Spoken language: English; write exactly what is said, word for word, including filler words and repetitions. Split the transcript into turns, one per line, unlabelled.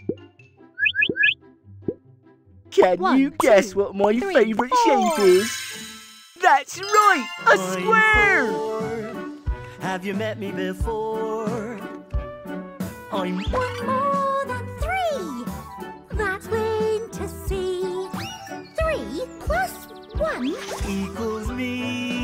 Can
One,
you guess
two,
what my
three,
favourite
four.
shape is? That's right, a
I'm
square!
four. Have you met me before? I'm
One more than three. That's plain to see. Three plus one.
equals me.